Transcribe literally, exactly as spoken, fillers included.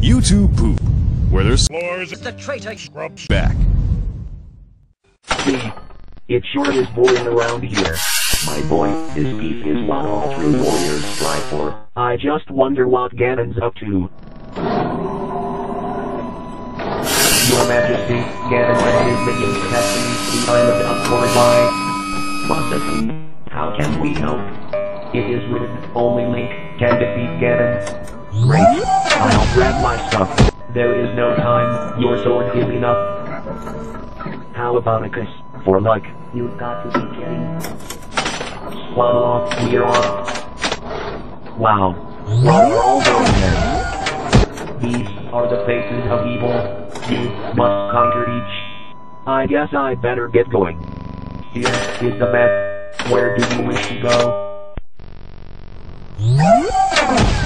YouTube poop, where there's Floors, the traitor scrubs back. See, it sure is boring around here. My boy, this beef is what all true warriors strive for. I just wonder what Ganon's up to. Your Majesty, Ganon and his minions testing the island of Korozai. Processing. How can we help? It is rude. Only Link can defeat Ganon. Great. I'll grab my stuff. There is no time. Your sword is enough. How about a kiss? For luck. You've got to be kidding. Swallow off. We're off. Wow. Wow, we're all going there. These are the faces of evil. You must conquer each. I guess I better get going. Here is the map. Where do you wish to go?